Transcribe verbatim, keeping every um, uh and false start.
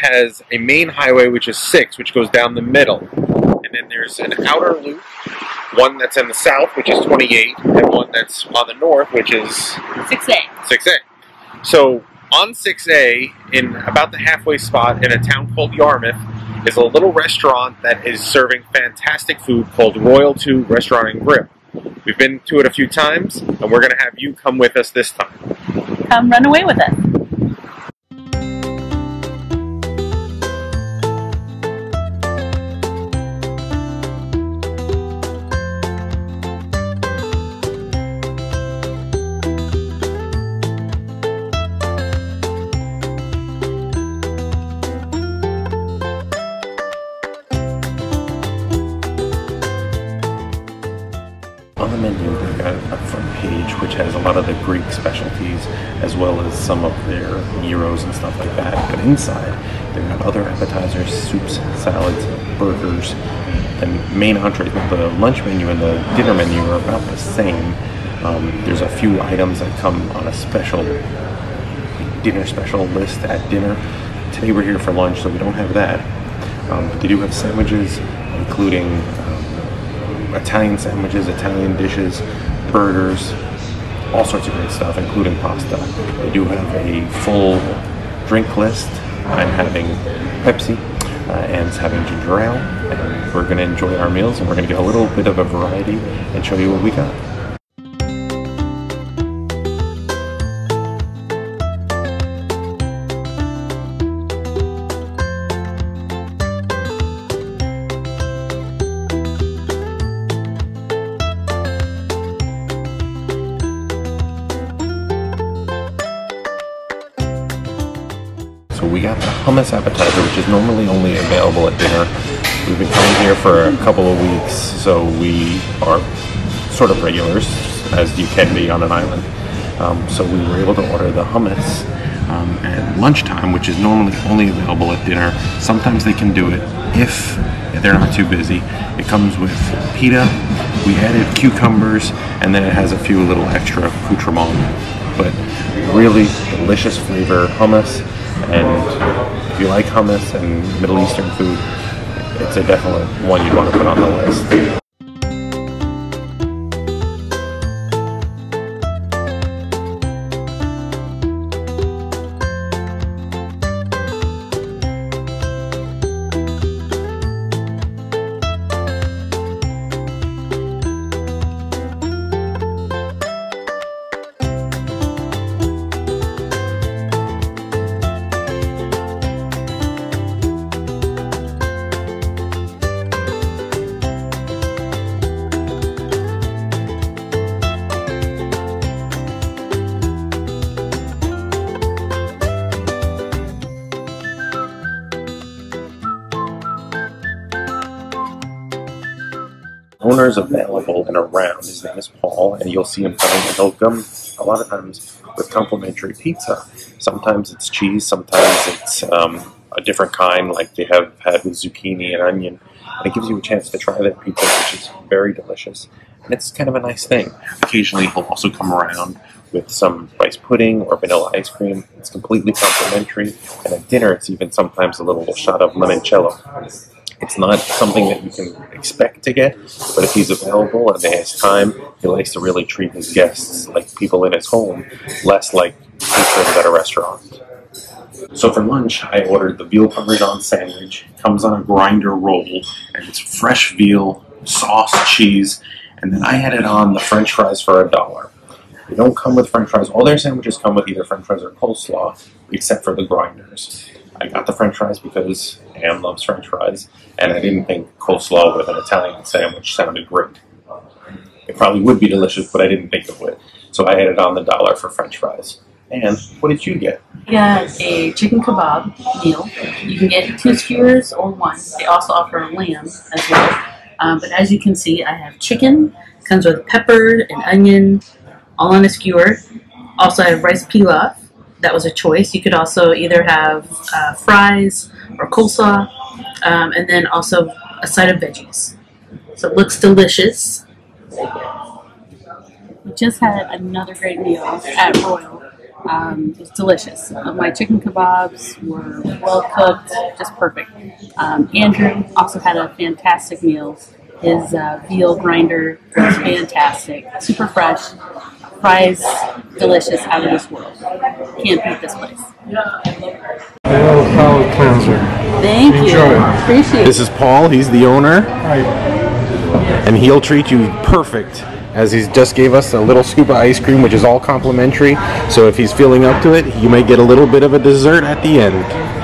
has a main highway, which is six, which goes down the middle. And then there's an outer loop, one that's in the south, which is twenty-eight, and one that's on the north, which is six A. six A. So on six A, in about the halfway spot in a town called Yarmouth, is a little restaurant that is serving fantastic food called Royal two Restaurant and Grill. We've been to it a few times, and we're going to have you come with us this time. Come run away with us. On the menu, they've got a front page which has a lot of the Greek specialties, as well as some of their gyros and stuff like that. But inside, they've got other appetizers, soups, salads, burgers, and main entrees. The lunch menu and the dinner menu are about the same. Um, there's a few items that come on a special dinner special list at dinner. Today we're here for lunch, so we don't have that. Um, but they do have sandwiches, including um, Italian sandwiches, Italian dishes, burgers, all sorts of great stuff, including pasta. They do have a full drink list. I'm having Pepsi, uh, Anne's having ginger ale, and we're going to enjoy our meals, and we're going to get a little bit of a variety and show you what we got. So we got the hummus appetizer, which is normally only available at dinner. We've been coming here for a couple of weeks, so we are sort of regulars, as you can be on an island. Um, so we were able to order the hummus um, at lunchtime, which is normally only available at dinner. Sometimes they can do it if they're not too busy. It comes with pita, we added cucumbers, and then it has a few little extra accoutrements. But really delicious flavor hummus. And if you like hummus and Middle Eastern food, it's a definite one you'd want to put on the list. Owner's available and around. His name is Paul, and you'll see him coming, and he'll come a lot of times with complimentary pizza. Sometimes it's cheese, sometimes it's um, a different kind, like they have had with zucchini and onion. And it gives you a chance to try their pizza, which is very delicious. And it's kind of a nice thing. Occasionally he'll also come around with some rice pudding or vanilla ice cream. It's completely complimentary. And at dinner, it's even sometimes a little shot of limoncello. It's not something that you can expect to get, but if he's available and he has time, he likes to really treat his guests like people in his home, less like patrons at a restaurant. So for lunch, I ordered the veal parmesan sandwich. It comes on a grinder roll, and it's fresh veal, sauce, cheese, and then I had it on the french fries for a dollar. They don't come with french fries. All their sandwiches come with either french fries or coleslaw, except for the grinders. I got the french fries because Anne loves french fries, and I didn't think coleslaw with an Italian sandwich sounded great. It probably would be delicious, but I didn't think it would. So I added on the dollar for french fries. And what did you get? I got a chicken kebab meal. You can get two skewers or one. They also offer lamb as well. Um, but as you can see, I have chicken. It comes with pepper and onion, all on a skewer. Also, I have rice pilaf. That was a choice. You could also either have uh, fries or coleslaw, um, and then also a side of veggies. So it looks delicious. We just had another great meal at Royal. Um, it's delicious. Uh, my chicken kebabs were well cooked, just perfect. Um, Andrew also had a fantastic meal. His uh, veal grinder was fantastic, super fresh, fries delicious, out of this world. Can't beat this place. Nail palate cleanser. Thank Enjoy. you. Appreciate it. This is Paul. He's the owner, Hi. and he'll treat you perfect. As he just gave us a little scoop of ice cream, which is all complimentary. So if he's feeling up to it, you may get a little bit of a dessert at the end.